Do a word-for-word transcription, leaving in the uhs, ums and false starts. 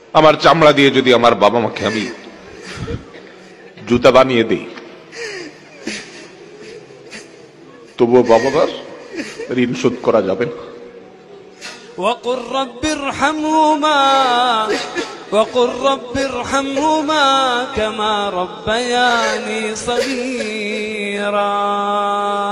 আমার চামড়া দিয়ে যদি আমার বাবা মাকে আমি জুতা বানিয়ে দিই, তবুও বাবা মার ঋণ শোধ করা যাবে না। وقل رب ارحمهما وقل رب ارحمهما كما ربياني صغيرا